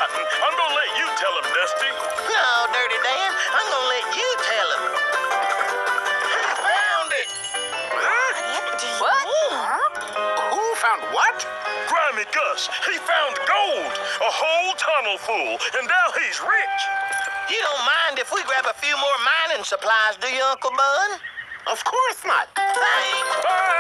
Cotton. I'm gonna let you tell him, Dusty. No, Dirty Dan, I'm gonna let you tell him. I found it. What? Who found what? Grimy Gus, he found gold. A whole tunnel full, and now he's rich. You don't mind if we grab a few more mining supplies, do you, Uncle Bud? Of course not. Thanks. Bye.